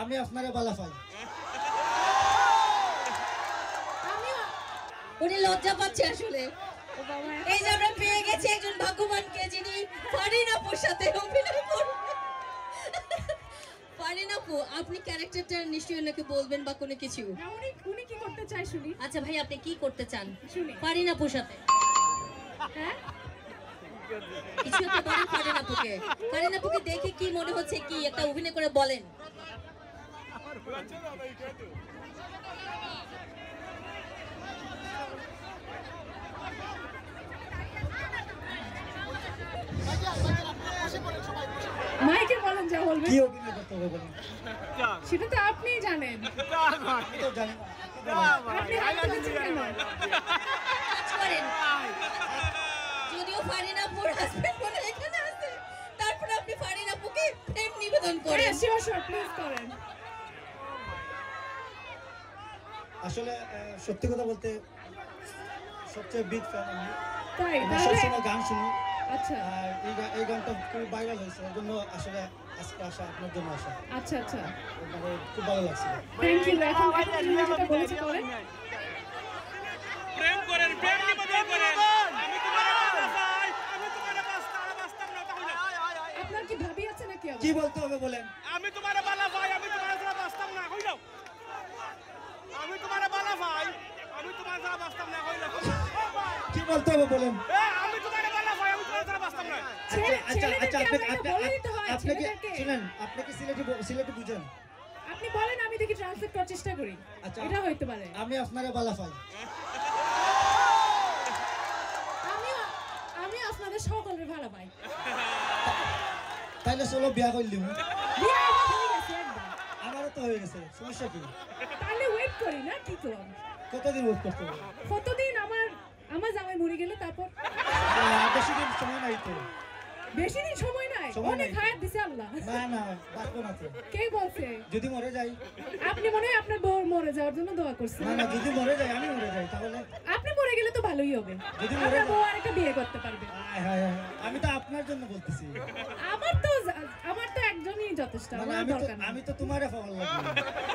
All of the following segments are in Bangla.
আমি আপনারে বালা পাই। উনি লজ্জা পাচ্ছে আসলে। এই যে আমরা পেয়ে গেছি একজন ভাগ্যবানকে যিনি ফারিন আপুর সাথে অভিনয় করবেন। ফারিন আপু, আপনি ক্যারেক্টারটা নিশ্চয়ই নাকি বলবেন বা কোনো কিছু। উনি কি করতে চায় শুনি। আচ্ছা ভাই, আপনি কি করতে চান শুনি। ফারিন আপুর সাথে? হ্যাঁ, কিছু একটা বলেন ফারিন আপুকে। ফারিন আপুকে দেখে কি মনে হচ্ছে, কি একটা অভিনয় করে বলেন। মাইকে বলেন যা বলবেন। কি অভিনয় করতে হবে বলেন? সেটা তো আপনিই জানেন। আমি তো জানি না। আপনি হাত তুলছেন কেন? কাজ করেন। যদিও ফারিন আপুর হাজবেন্ড বলে এখানে আছে, তারপরে আপনি ফারিন আপুকে প্রেম নিবেদন করেন। হ্যাঁ, শিওর শিওর, প্লিজ করেন। আসলে সত্যি কথা বলতে সবচেয়ে বিগ ফ্যান আমি। তাই আমি তাহলে সবসময় গান শুনি। আচ্ছা আর এই গানটা খুব ভাইরাল হয়েছে, এর জন্য আসলে আজকে আসা, আপনার জন্য আসা। আচ্ছা আচ্ছা, মানে খুব ভালো লাগছে। Thank you. এখন তুমি যেটা বলেছো করেন। প্রেম করেন, প্রেম নিবেদন করেন। আমি তোমারে বাঁচাই, আমি তোমারে বাঁচতাম না তাহলে। আপনার কি ভাবি আছে নাকি? আবার কি বলতে হবে বলেন? আমি তোমারে বালা ভাই, আমি তোমারে ছাড়া বাঁচতাম না কইল। আমি তোমারে বালা ভাই, আমি তোমারে ছাড়া বাঁচতাম না কইল। কি বলতে হবে বলেন? আমি তোমারে বালা ভাই, আমি তোমারে ছাড়া বাঁচতাম না। আপনি কি শুনেন, আপনি কি সিলেটি বুঝেন? আপনি বলেন, আমি দেখি ট্রান্সলেট করার চেষ্টা করি। আচ্ছা, এটা হইতে পারে। আমি আপনারে বালা পাই। আমি আপনাদের সকলের ভালো পাই। তাইলে চলো বিয়া করলিম। বিয়ে আমার হয়ে গেছে একবার। আমারও তো হয়ে গেছে, সমস্যা কি? তাহলে ওয়েট করি না, কি করব? কতদিন ওয়েট করতে হবে? কতদিন? আমার জামাই মরে গেলে তারপর? বেশি দিন সময় নাই তো। বেশি দিন সময় নাই, সময় অনেক নাই। হায়াত দিছে আল্লাহ। না না, বাঁচবো না তো। কে বলছে? যদি মরে যাই? আপনি মনে হয় আপনার বউ মরে যাওয়ার জন্য দোয়া করছেন। না না, যদি মরে যাই, আমি মরে যাই তাহলে? আপনি মরে গেলে তো ভালোই হবে, যদি মরে আপনার যাই? বউ আরেকটা বিয়ে করতে পারবে। হায় হায় হায়, আমি তো আপনার জন্য বলতেছি। আমার তো একজনই যথেষ্ট, মানে আমার দরকার নেই। আমি তো তোমারে পাওয়ার লাগবে।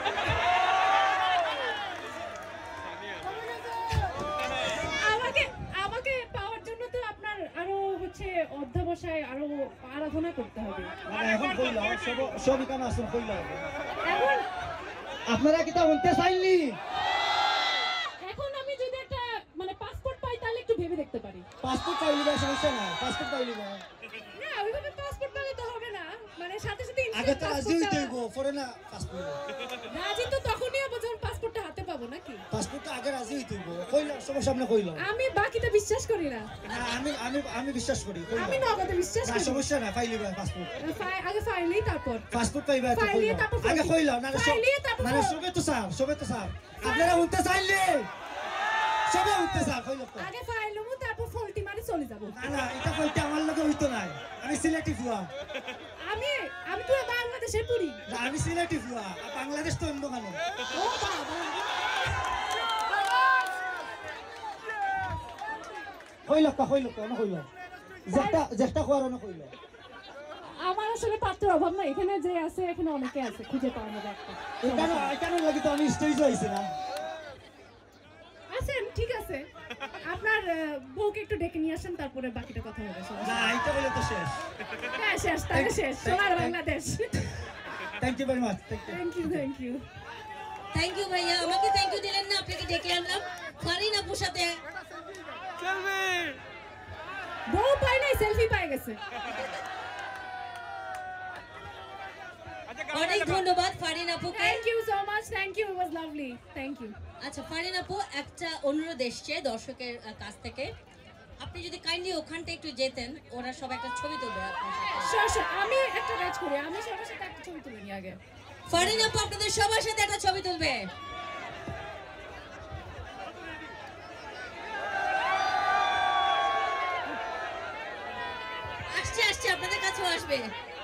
আমাকে আমাকে পাওয়ার জন্য তো আপনার আরো হচ্ছে অধ্যাবসায়, আরো আরাধনা করতে হবে। মানে এখন কইলা সব কেন আসুন কইলা? এখন আপনারা কি তা শুনতে চাইলি? এখন আমি যদি একটা মানে পাসপোর্ট পাই তাহলে একটু ভেবে দেখতে পারি। পাসপোর্ট পাইলি না, সমস্যা না, পাসপোর্ট পাইলি না। না, ওইভাবে পাসপোর্ট পেলে তো হবে না, মানে সাথে সাথে আগে instant তো রাজি passport হইতে টা- হইব, পরে না পাসপোর্ট। রাজি তো তখনই হবো যখন পাসপোর্টটা হাতে পাবো, নাকি? পাসপোর্টটা আগে রাজি হইতে হইব। কইলা সবার সামনে কইলা। আমি বাকিটা বিশ্বাস করি না, না, আমি বিশ্বাস করি, কইলা। আমি নগদে বিশ্বাস না, করি। সমস্যা না, পাইলি বা পাসপোর্ট। আগে ফাইলেই তারপর পাসপোর্ট পাইবা তো ফাইলিয়ে কইলা। তারপর আগে ফাইলি। কইলা না, ফাইলিয়ে তারপর মানে ফাইলি। সবে তো স্যার আপনারা শুনতে চাইলে সবে শুনতে স্যার কইলা তো। আগে ফাইল নেবো, তারপর ফলটি মারি চলে যাবো। না না, এটা কইতে আমার লগে হইতো না। আমি সিলেটি ফুয়া। আমি আমি পুরো বাংলাদেশের পুরি। না, আমি সিলেটি ফুয়া, আর বাংলাদেশ তো অন্য কেন? ও বাবা, কইলা না কইলা। যেটা খোয়ার না কইলা। আমার আসলে পাত্রের অভাব না, এখানে যে আছে এখানে অনেকে আছে, খুঁজে পাওয়া যাবে একটা। এখানে লাগি তো আমি স্টেজে আইছি না। আছেন, ঠিক আছে। আপনার বউকে একটু ডেকে নিয়ে আসেন, তারপরে বাকিটা কথা হবে। না, এটা বলে তো শেষ। হ্যাঁ, শেষ, তাহলে শেষ। সোনার Bangladesh. Thank you very much. Thank you, thank you. Thank you ভাইয়া, আমাকে থ্যাংক ইউ দিলেন না, আপনাকে ডেকে আনলাম ফারিন আপুর সাথে। চলবে। বউ পাই নাই, সেলফি পাই গেছে। অনেক ধন্যবাদ ফারিন আপুকে। Thank you so much, thank you, it was lovely, thank you. আচ্ছা ফারিন আপু, একটা অনুরোধ এসছে দর্শকের কাছ থেকে, আপনি যদি কাইন্ডলি ওখানটা একটু যেতেন, ওরা সব একটা ছবি তুলবে আপনার সাথে। আমি একটা কাজ করি, আমি সবার সাথে একটা ছবি তুলে নিই আগে। ফারিন আপু আপনাদের সবার সাথে একটা ছবি তুলবে। আসছে আপনাদের কাছেও আসবে।